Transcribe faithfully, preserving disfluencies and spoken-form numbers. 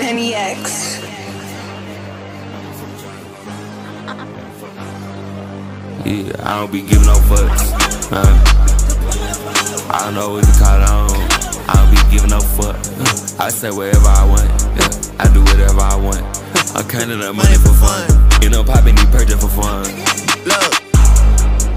Penny X. Yeah, I don't be giving no fucks. Uh, I don't know what you call it. I don't, I don't be giving no fuck. Uh, I say whatever I want. Yeah, I do whatever I want. I'm counting up money for fun. You know, popping these purchase for fun. Look.